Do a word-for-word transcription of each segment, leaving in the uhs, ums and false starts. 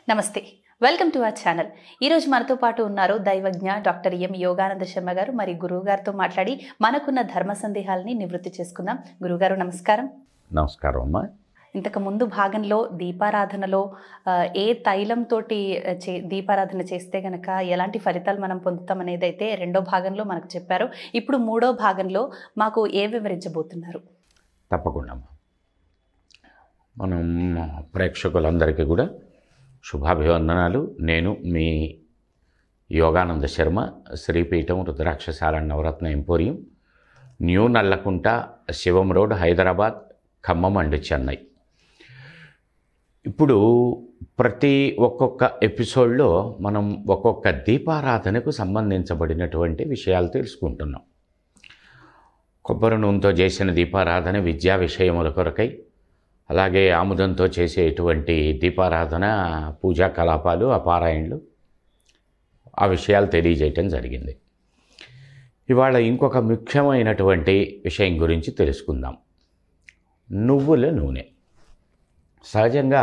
నమస్తే, welcome to our channel. ఈరోజు మనతో పాటు ఉన్నారు దైవజ్ఞ డాక్టర్ ఎం యోగానంద శర్మ గారు. మరి గురువు గారితో మాట్లాడి మనకున్న ధర్మ సందేహాలని నివృత్తి చేసుకుందాం. గురుగారు నమస్కారం. నమస్కారం అమ్మా. ఇంతకు ముందు భాగంలో దీపారాధనలో ఏ తైలంతో చే దీపారాధన చేస్తే గనక ఎలాంటి ఫలితాలు మనం పొందుతాం అనేది అయితే రెండో భాగంలో మనకు చెప్పారు. ఇప్పుడు మూడో భాగంలో మాకు ఏ వివరించబోతున్నారు? తప్పకుండా మనం ప్రేక్షకులందరికీ కూడా శుభాభివందనాలు. నేను మీ Yogananda Sharma, Sripeetham Rudrakshashala Navaratna emporium, new Nallakunta, Shivam road, Hyderabad, Khammam and Chennai. ఇప్పుడు ప్రతి ఒక్కొక్క ఎపిసోడ్లో మనం ఒక్కొక్క దీపారాధనకు సంబంధించబడినటువంటి విషయాలు తెలుసుకుంటున్నాం. కొబ్బరి నూనెతో చేసిన దీపారాధన విద్యా విషయముల కొరకై, అలాగే ఆముదంతో చేసేటువంటి దీపారాధన పూజా కలాపాలు, అపారాయణలు, ఆ విషయాలు తెలియజేయటం జరిగింది. ఇవాళ ఇంకొక ముఖ్యమైనటువంటి విషయం గురించి తెలుసుకుందాం. నువ్వుల నూనె. సహజంగా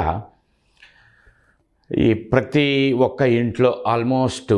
ఈ ప్రతి ఒక్క ఇంట్లో ఆల్మోస్ట్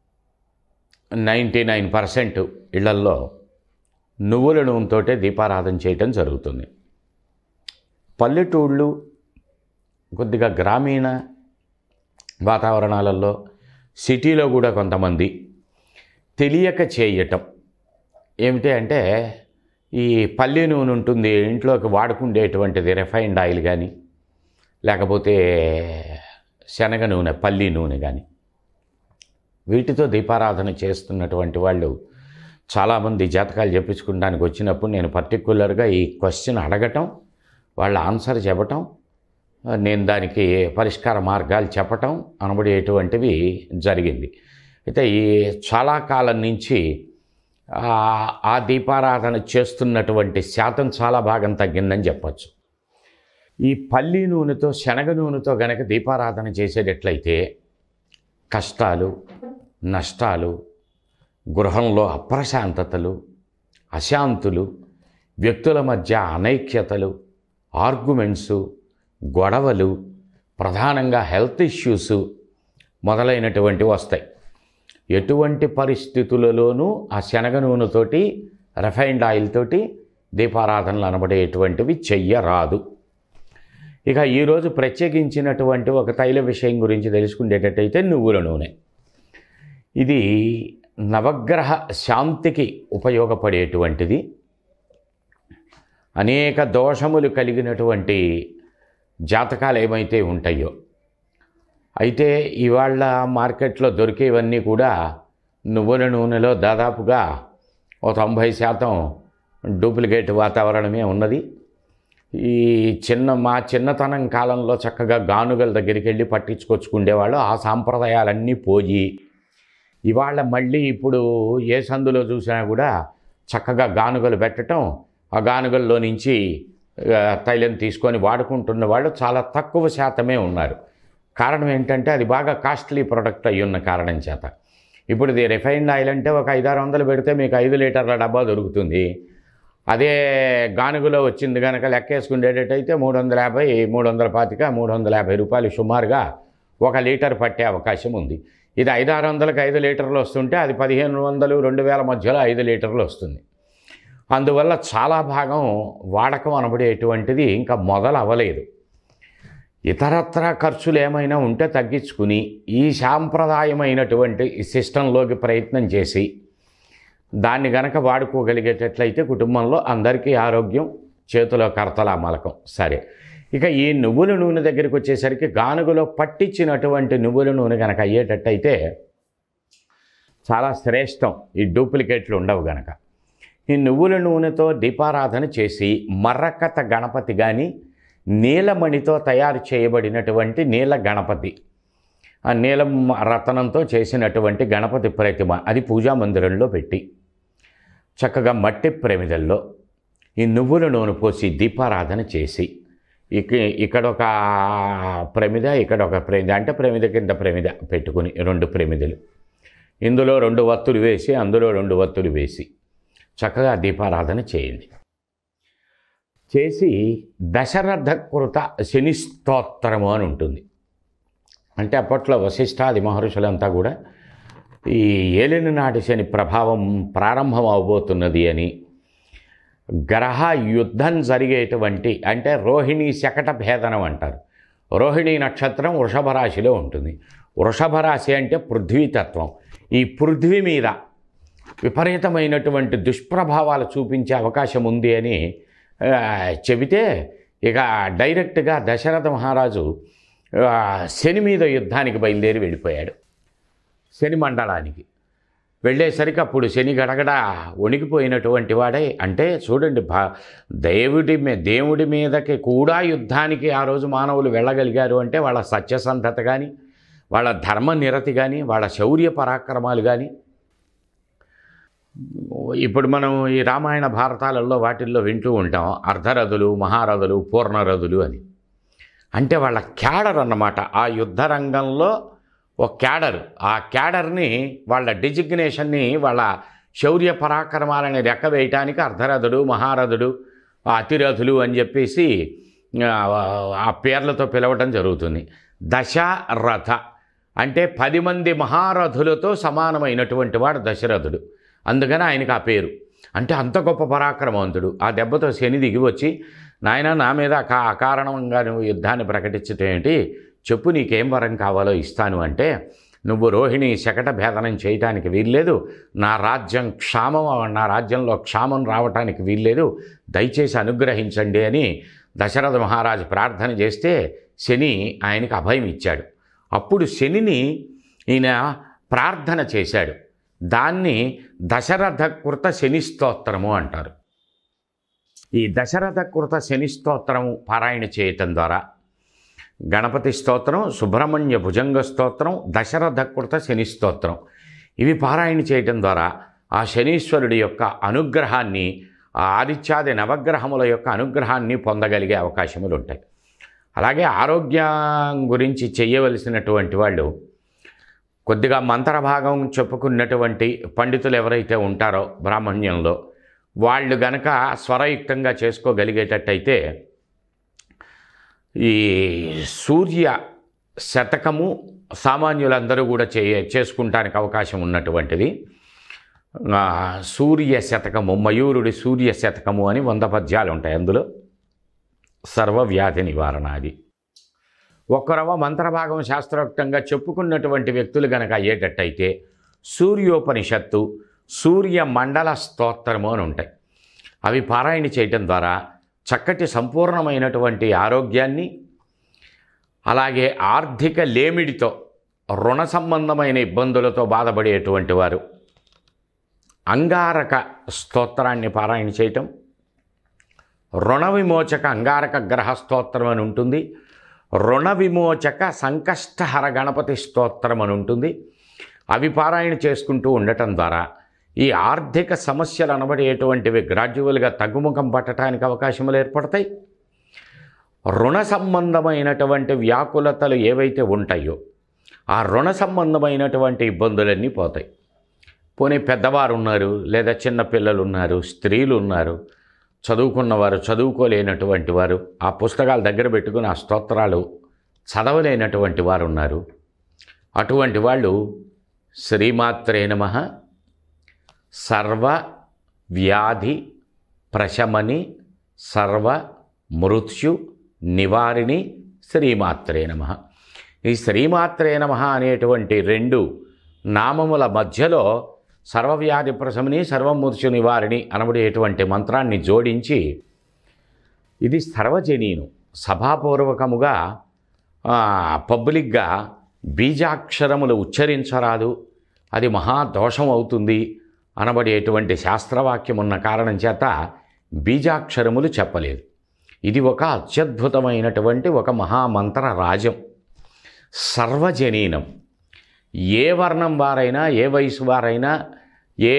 నైంటీ నైన్ పర్సెంట్ ఇళ్లల్లో నువ్వుల నూనెతోటే దీపారాధన చేయటం జరుగుతుంది. పల్లెటూళ్ళు, కొద్దిగా గ్రామీణ వాతావరణాలలో, సిటీలో కూడా కొంతమంది తెలియక చేయటం ఏమిటి అంటే, ఈ పల్లి నూనె ఉంటుంది ఇంట్లోకి వాడుకుండేటువంటిది, రిఫైన్డ్ ఆయిల్ కానీ లేకపోతే శనగ నూనె, పల్లి నూనె కానీ, వీటితో దీపారాధన చేస్తున్నటువంటి వాళ్ళు చాలామంది జాతకాలు చెప్పించుకోవడానికి వచ్చినప్పుడు నేను పర్టిక్యులర్గా ఈ క్వశ్చన్ అడగటం, వాళ్ళ ఆన్సర్ చెప్పటం, నేను దానికి పరిష్కార మార్గాలు చెప్పటం అనబడేటువంటివి జరిగింది. అయితే ఈ చాలా కాలం నుంచి ఆ దీపారాధన చేస్తున్నటువంటి శాతం చాలా భాగం తగ్గిందని చెప్పచ్చు. ఈ పల్లి నూనెతో, శనగ నూనెతో గనక దీపారాధన చేసేటట్లయితే కష్టాలు, నష్టాలు, గృహంలో అప్రశాంతతలు, అశాంతులు, వ్యక్తుల మధ్య అనైక్యతలు, ఆర్గ్యుమెంట్సు, గొడవలు, ప్రధానంగా హెల్త్ ఇష్యూస్ మొదలైనటువంటివి వస్తాయి. ఎటువంటి పరిస్థితులలోనూ ఆ శనగ నూనెతోటి, రిఫైన్డ్ ఆయిల్ తోటి దీపారాధనలు అనబడేటువంటివి చెయ్యరాదు. ఇక ఈరోజు ప్రత్యేకించినటువంటి ఒక తైల విషయం గురించి తెలుసుకునేటట్టయితే నువ్వుల నూనె. ఇది నవగ్రహ శాంతికి ఉపయోగపడేటువంటిది. అనేక దోషములు కలిగినటువంటి జాతకాలు ఏమైతే ఉంటాయో, అయితే ఇవాళ మార్కెట్లో దొరికేవన్నీ కూడా నువ్వుల నూనెలో దాదాపుగా ఓ తొంభై శాతం డూప్లికేట్ వాతావరణమే ఉన్నది. ఈ చిన్న మా చిన్నతనం కాలంలో చక్కగా గానుగల దగ్గరికి వెళ్ళి పట్టించుకొచ్చుకునేవాళ్ళు. ఆ సాంప్రదాయాలన్నీ పోయి ఇవాళ మళ్ళీ ఇప్పుడు ఏ సందులో చూసినా కూడా చక్కగా గానుగలు పెట్టడం, ఆ గానుగల్లో నుంచి తైలం తీసుకొని వాడుకుంటున్న వాళ్ళు చాలా తక్కువ శాతమే ఉన్నారు. కారణం ఏంటంటే అది బాగా కాస్ట్లీ ప్రోడక్ట్ అయ్యి ఉన్న కారణం చేత. ఇప్పుడు ఇది రిఫైన్డ్ ఆయిల్ అంటే ఒక ఐదారు వందలు పెడితే మీకు ఐదు లీటర్ల డబ్బా దొరుకుతుంది. అదే గానుగలో వచ్చింది కనుక లెక్కేసుకునేటట్టయితే మూడు వందల యాభై మూడు వందల పాతిక మూడు వందల యాభై రూపాయలు సుమారుగా ఒక లీటర్ పట్టే అవకాశం ఉంది. ఇది ఐదారు వందలకు ఐదు లీటర్లు వస్తుంటే అది పదిహేను వందలు రెండు వేల మధ్యలో ఐదు లీటర్లు వస్తుంది. అందువల్ల చాలా భాగం వాడకం అనబడేటువంటిది ఇంకా మొదలు అవ్వలేదు. ఇతరత్ర ఖర్చులు ఏమైనా ఉంటే తగ్గించుకుని ఈ సాంప్రదాయమైనటువంటి సిస్టంలోకి ప్రయత్నం చేసి దాన్ని గనక వాడుకోగలిగేటట్లయితే కుటుంబంలో అందరికీ ఆరోగ్యం, చేతిలో కర్తలా మలకం. సరే, ఇక ఈ నువ్వుల నూనె దగ్గరికి వచ్చేసరికి గానుగలో పట్టించినటువంటి నువ్వుల నూనె కనుక అయ్యేటట్టయితే చాలా శ్రేష్టం. ఈ డూప్లికేట్లు ఉండవు గనక ఈ నువ్వుల నూనెతో దీపారాధన చేసి మర్రకథ గణపతి కానీ, నీలమణితో తయారు చేయబడినటువంటి నీల గణపతి, ఆ నీలం రతనంతో చేసినటువంటి గణపతి ప్రతిమ, అది పూజా మందిరంలో పెట్టి చక్కగా మట్టి ప్రమిదల్లో ఈ నువ్వుల నూనె పోసి దీపారాధన చేసి, ఇక ఇక్కడ ఒక ప్రమిద, ఇక్కడ ఒక ప్రమిద, అంటే ప్రమిద కింద ప్రమిద పెట్టుకుని రెండు ప్రమిదలు, ఇందులో రెండు వత్తులు వేసి అందులో రెండు వత్తులు వేసి చక్కగా దీపారాధన చేయండి. చేసి దశరథ కృత శని స్తోత్రము అని ఉంటుంది. అంటే అప్పట్లో వశిష్ఠాది మహర్షులంతా కూడా ఈ ఏలిన నాటి శని ప్రభావం ప్రారంభం అవబోతున్నది అని, గ్రహ యుద్ధం జరిగేటువంటి అంటే రోహిణి శకట భేదనం అంటారు. రోహిణి నక్షత్రం వృషభ రాశిలో ఉంటుంది. వృషభ రాశి అంటే పృథ్వీతత్వం. ఈ పృథ్వీ మీద విపరీతమైనటువంటి దుష్ప్రభావాలు చూపించే అవకాశం ఉంది అని చెబితే ఇక డైరెక్ట్గా దశరథ మహారాజు శని మీద యుద్ధానికి బయలుదేరి వెళ్ళిపోయాడు. శని మండలానికి వెళ్ళేసరికి అప్పుడు శని గడగడ వణికిపోయినటువంటి వాడే. అంటే చూడండి, భా దేవుడి మీ దేవుడి మీదకి కూడా యుద్ధానికి ఆ రోజు మానవులు వెళ్ళగలిగారు అంటే వాళ్ళ సత్యసంధత కానీ, వాళ్ళ ధర్మ నిరతి కానీ, వాళ్ళ శౌర్య పరాక్రమాలు కానీ. ఇప్పుడు మనం ఈ రామాయణ భారతాలలో వాటిల్లో వింటూ ఉంటాం అర్ధరథులు, మహారథులు, పూర్ణరథులు అని. అంటే వాళ్ళ క్యాడర్ అన్నమాట. ఆ యుద్ధ రంగంలో ఒక క్యాడర్, ఆ క్యాడర్ని వాళ్ళ డిజిగ్నేషన్ని, వాళ్ళ శౌర్య పరాక్రమాలని లెక్క వేయటానికి అర్ధరథుడు, మహారథుడు, అతిరథులు అని చెప్పేసి ఆ పేర్లతో పిలవటం జరుగుతుంది. దశరథ అంటే పది మంది మహారథులతో సమానమైనటువంటి వాడు దశరథుడు. అందుకని ఆయనకు ఆ పేరు. అంటే అంత గొప్ప పరాక్రమవంతుడు. ఆ దెబ్బతో శని దిగి వచ్చి, నాయన నా మీద అకా అకారణంగా నువ్వు యుద్ధాన్ని ప్రకటించటం ఏంటి, చెప్పు నీకేం వరం కావాలో ఇస్తాను అంటే, నువ్వు రోహిణి శకట భేదనం చేయటానికి వీల్లేదు, నా రాజ్యం క్షామం నా రాజ్యంలో క్షామం రావటానికి వీల్లేదు, దయచేసి అనుగ్రహించండి అని దశరథ మహారాజు ప్రార్థన చేస్తే శని ఆయనకు అభయం ఇచ్చాడు. అప్పుడు శనిని ఈయన ప్రార్థన చేశాడు. దాన్ని దశరథ కృత శని స్తోత్రము అంటారు. ఈ దశరథ కృత శని స్తోత్రము పారాయణ చేయటం ద్వారా గణపతి స్తోత్రం, సుబ్రహ్మణ్య భుజంగ స్తోత్రం, దశరథ కృత శని స్తోత్రం ఇవి పారాయణ చేయటం ద్వారా ఆ శనీశ్వరుడి యొక్క అనుగ్రహాన్ని, ఆ ఆదిత్యాది నవగ్రహముల యొక్క అనుగ్రహాన్ని పొందగలిగే అవకాశములు ఉంటాయి. అలాగే ఆరోగ్యం గురించి చేయవలసినటువంటి వాళ్ళు కొద్దిగా మంత్రభాగం చెప్పుకున్నటువంటి పండితులు ఎవరైతే ఉంటారో బ్రాహ్మణ్యంలో, వాళ్ళు గనక స్వరయుక్తంగా చేసుకోగలిగేటట్టయితే ఈ సూర్య శతకము సామాన్యులందరూ కూడా చే చేసుకుంటానికి అవకాశం ఉన్నటువంటిది. సూర్య శతకము, మయూరుడి సూర్య శతకము అని వంద పద్యాలు ఉంటాయి. అందులో సర్వవ్యాధి నివారణ అది. ఒక్కరవ మంత్రభాగం శాస్త్రోక్తంగా చెప్పుకున్నటువంటి వ్యక్తులు గనక అయ్యేటట్టయితే సూర్యోపనిషత్తు, సూర్య మండల స్తోత్రము అని ఉంటాయి. అవి పారాయణ చేయటం ద్వారా చక్కటి సంపూర్ణమైనటువంటి ఆరోగ్యాన్ని, అలాగే ఆర్థిక లేమిడితో, రుణ సంబంధమైన ఇబ్బందులతో బాధపడేటువంటి వారు అంగారక స్తోత్రాన్ని పారాయణ చేయటం, రుణ విమోచక అంగారక గ్రహ స్తోత్రం అని ఉంటుంది, రుణ విమోచక సంకష్టహర గణపతి స్తోత్రం అని ఉంటుంది. అవి పారాయణ చేసుకుంటూ ఉండటం ద్వారా ఈ ఆర్థిక సమస్యలు అనబడేటువంటివి గ్రాడ్యువల్గా తగ్గుముఖం పట్టడానికి అవకాశములు ఏర్పడతాయి. రుణ సంబంధమైనటువంటి వ్యాకులతలు ఏవైతే ఉంటాయో ఆ రుణ సంబంధమైనటువంటి ఇబ్బందులన్నీ పోతాయి. పోనీ పెద్దవారు ఉన్నారు, లేదా చిన్నపిల్లలు ఉన్నారు, స్త్రీలు ఉన్నారు, చదువుకున్నవారు, చదువుకోలేనటువంటి వారు, ఆ పుస్తకాలు దగ్గర పెట్టుకుని ఆ స్తోత్రాలు చదవలేనటువంటి వారు ఉన్నారు. అటువంటి వాళ్ళు శ్రీమాత్రే నమః సర్వ వ్యాధి ప్రశమని సర్వ మృత్యు నివారిణి శ్రీమాత్రే నమః. ఈ శ్రీమాత్రే నమః అనేటువంటి రెండు నామముల మధ్యలో సర్వవ్యాధి ప్రశమని సర్వమృత్యు నివారిణి అనబడేటువంటి మంత్రాన్ని జోడించి, ఇది సర్వజనీను సభాపూర్వకముగా పబ్లిక్గా బీజాక్షరములు ఉచ్చరించరాదు, అది మహాదోషం అవుతుంది అనబడేటువంటి శాస్త్రవాక్యం ఉన్న కారణం చేత బీజాక్షరములు చెప్పలేదు. ఇది ఒక అత్యద్భుతమైనటువంటి ఒక మహామంత్ర రాజం. సర్వజనీనం, ఏ వర్ణం వారైనా, ఏ వయసు వారైనా, ఏ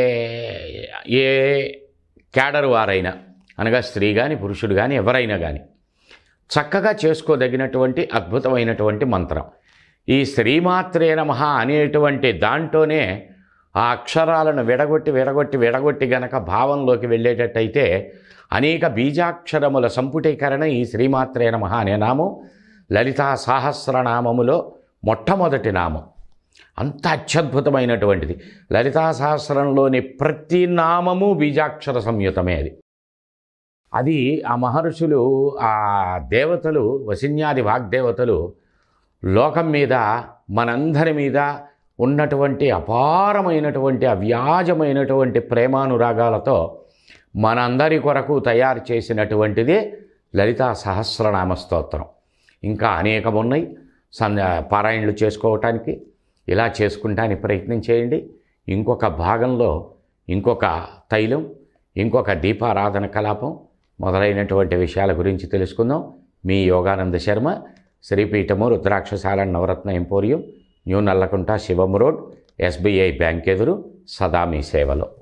ఏ క్యాడర్ వారైనా, అనగా స్త్రీ కానీ పురుషుడు కానీ ఎవరైనా కానీ చక్కగా చేసుకోదగినటువంటి అద్భుతమైనటువంటి మంత్రం. ఈ శ్రీమాత్రే నమః అనేటువంటి దాంట్లోనే ఆ అక్షరాలను విడగొట్టి విడగొట్టి విడగొట్టి గనక భావంలోకి వెళ్ళేటట్టయితే అనేక బీజాక్షరముల సంపుటీకరణ ఈ శ్రీమాత్రే నమః అనే నామం లలితా సహస్రనామములో మొట్టమొదటి నామం. అంత అత్యద్భుతమైనటువంటిది. లలితా సహస్రంలోని ప్రతి నామము బీజాక్షర సంయుతమే. అది అది ఆ మహర్షులు, ఆ దేవతలు, వసిన్యాది వాగ్దేవతలు లోకం మీద, మనందరి మీద ఉన్నటువంటి అపారమైనటువంటి అవ్యాజమైనటువంటి ప్రేమానురాగాలతో మనందరి కొరకు తయారు చేసినటువంటిదే లలితా సహస్రనామ స్తోత్రం. ఇంకా అనేకం ఉన్నాయి సంధ్య పారాయణలు చేసుకోవటానికి. ఇలా చేసుకుంటానికి ప్రయత్నం చేయండి. ఇంకొక భాగంలో ఇంకొక తైలం, ఇంకొక దీపారాధన కలాపం మొదలైనటువంటి విషయాల గురించి తెలుసుకుందాం. మీ Yogananda Sharma, Sripeethamu Rudrakshashala Navaratna emporium, new Nallakunta, Shivam road, SBI bank ఎదురు, సదా మీ సేవలో.